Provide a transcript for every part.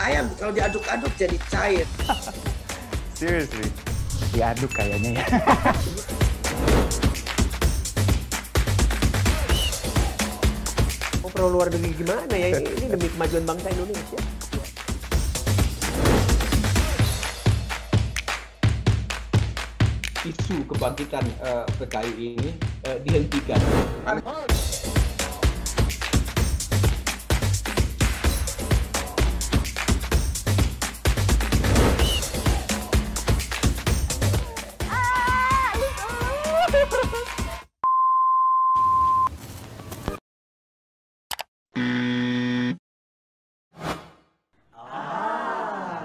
ayam kalau diaduk-aduk jadi cair. Seriously? Diaduk kayaknya ya. Oh, perlu luar negeri gimana ya? Ini demi kemajuan bangsa Indonesia. Isu kebangkitan PKI ini dihentikan.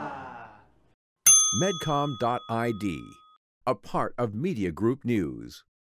Medcom.id, a part of Media Group News.